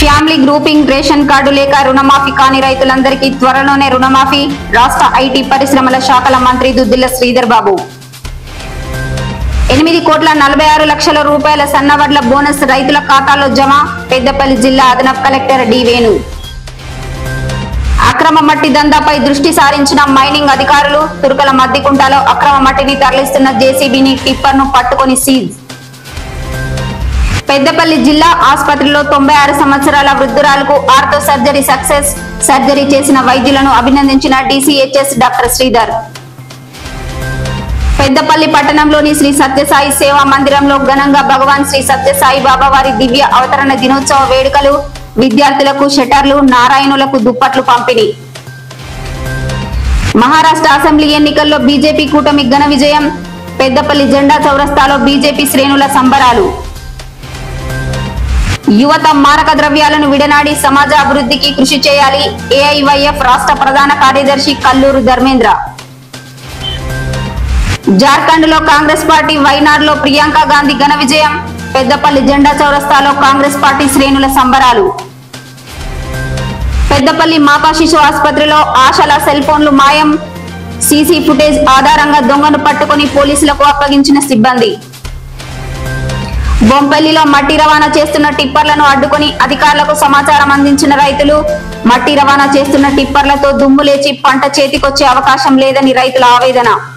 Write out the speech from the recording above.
family grouping ration card లేక రుణమాఫీ కాని రైతులందరికీ త్వరలోనే రుణమాఫీ రాష్ట్ర ఐటీ పరిశ్రమల శాఖల మంత్రి దుద్దిల్ల శ్రీధర్ బాబు 8,46,00,000 రూపాయల సన్నవడ్ల బోనస్ రైతుల ఖాతాలో జమ పెద్దపల్లి జిల్లా అదనపు కలెక్టర్ డి వేణు అక్రమ మట్టి దందాపై దృష్టి సారించిన మైనింగ్ అధికారులు తుర్కల మద్దికుంటలో అక్రమ మట్టిని తరలిస్తున్న జేసీబీని టిప్పర్ను పట్టుకొని సీజ్ పెద్దపల్లి జిల్లా ఆసుపత్రిలో 96 సంవత్సరాల వృద్ధురాలకు ఆర్థో సర్జరీ సక్సెస్ సర్జరీ చేసిన వైద్యులను అభినందించిన డీసీహెచ్ఎస్ డాక్టర్ శ్రీధర్ పెద్దపల్లి పట్టణంలోని శ్రీ సత్యసాయి సేవా మందిరంలో ఘనంగా భగవాన్ శ్రీ సత్యసాయి బాబా వారి దివ్య అవతరణ దినోత్సవ వేడుకలు విద్యార్థులకు షటర్లు నారాయణులకు దుప్పట్లు పంపిణీ మహారాష్ట్ర అసెంబ్లీ ఎన్నికల్లో బీజేపీ కూటమి ఘన విజయం పెద్దపల్లి జెండా చౌరస్తాలో బీజేపీ శ్రేణుల సంబరాలు యువత మారక ద్రవ్యాలను విడనాడి సమాజ అభివృద్ధికి కృషి చేయాలి ఏఐవైఎఫ్ రాష్ట్ర ప్రధాన కార్యదర్శి కల్లూరు ధర్మేంద్ర జార్ఖండ్ లో కాంగ్రెస్ పార్టీ వైనాడ్లో ప్రియాంక గాంధీ ఘన విజయం పెద్దపల్లి జెండా చౌరస్తాలో కాంగ్రెస్ పార్టీ శ్రేణుల సంబరాలు పెద్దపల్లి మాతా శిశు ఆసుపత్రిలో ఆశల సెల్ ఫోన్లు మాయం సీసీ ఫుటేజ్ ఆధారంగా దొంగను పట్టుకుని పోలీసులకు అప్పగించిన సిబ్బంది బొంపల్లిలో మట్టి రవాణా చేస్తున్న టిప్పర్లను అడ్డుకుని అధికారులకు సమాచారం అందించిన రైతులు మట్టి రవాణా చేస్తున్న టిప్పర్లతో దుమ్ము లేచి పంట చేతికొచ్చే అవకాశం లేదని రైతుల ఆవేదన